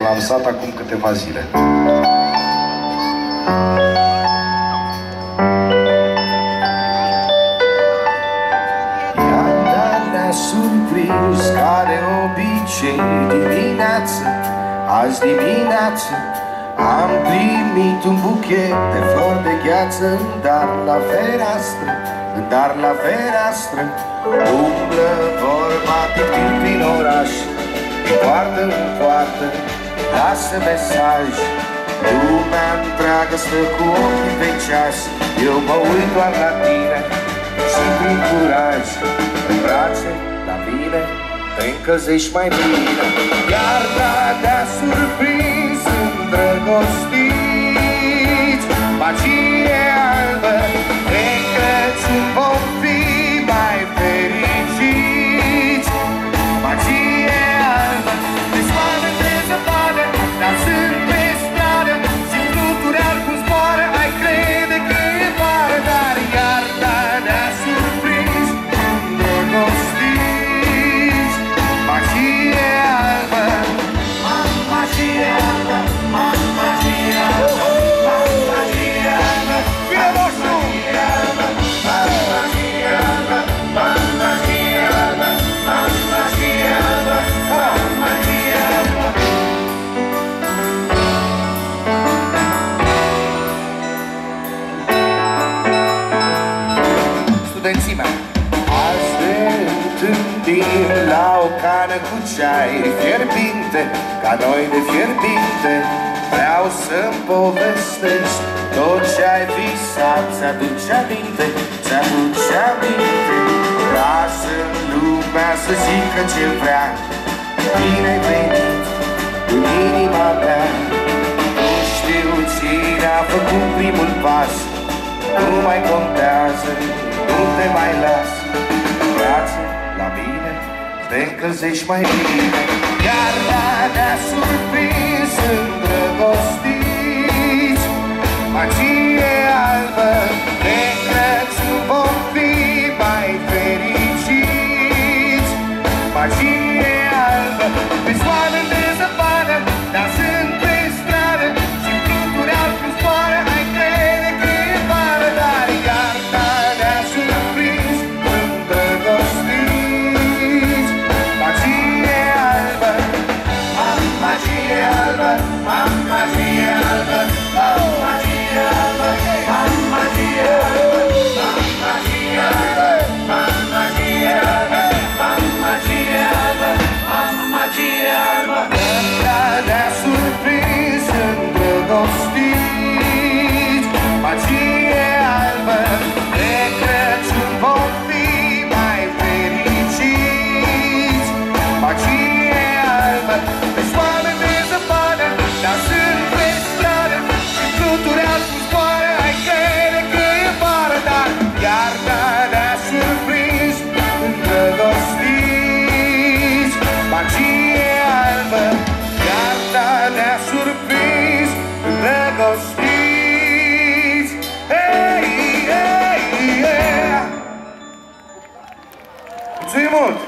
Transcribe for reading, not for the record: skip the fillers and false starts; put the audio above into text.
lansat acum câteva zile. Iarna ne-a surprins ca de obicei dimineață. Azi dimineață am primit un buchet de flori de gheață în dar la fereastră, în dar la fereastră. Umblă vorba tipin prin oraș, din poartă în poartă, lasă mesaj. Lumea întreagă stă cu ochii pe ceas, eu mă uit doar la tine și prin curaj, în brațe la mine te încălzești mai bine. Iarna te-a surprins îndrăgostiți, magie albă, de Crăciun vom fi mai fericiți. Magie albă, de soare, de zăpadă, dansând pe stradă, și fluturi alb cum zboară, ai crede că e vară. Dar iarna ne-a surprins îndrăgostiți, magie albă, magie albă, magie albă, magie albă, vine vostru! Magie albă, magie albă, magie albă, magie albă, magie albă. Studenții mei, azi ne întâlnim la o cană cu ceai fierbinte, ca noi de fierbinte. Vreau să-mi povestești tot ce-ai visat, ți-aduce aminte, ți-aduce aminte. Lasă lumea să zică ce vrea, bine ai venit în inima mea. Nu știu cine a făcut primul pas, nu mai contează, nu te mai las. Brațe la mine, te încălzești mai bine. Iarna ne-a surprins îndrăgostiți, magie albă, de Crăciun vom fi mai fericiți. Magie albă, pe soare de zăpadă, dansând pe stradă, și fluturi alb cum zboară, ai crede că e vară. Dar iarna ne-a surprins îndrăgostiți, magie albă, magie albă, magie albă, magie albă, magie albă, magie albă, magie albă, magie albă, magie albă. Ne-a surprins îndrăgostiți, magie albă, de Crăciun vom fi mai fericiți. Magie albă, pe soare de zăpadă, dansând pe stradă, și fluturi alb cum zboară, ai crede că e vară. Dar iarna ne-a surprins îndrăgostiți, magie albă, iarna ne-a surprins îndrăgostiți. Hey, hey, yeah. Mulțumim mult!